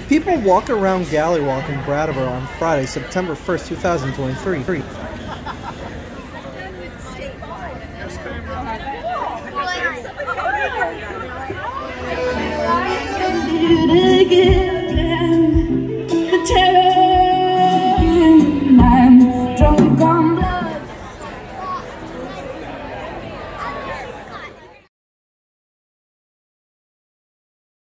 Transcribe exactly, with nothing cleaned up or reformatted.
People walk around Galley Walk in Brattleboro on Friday, September first, two thousand twenty-three.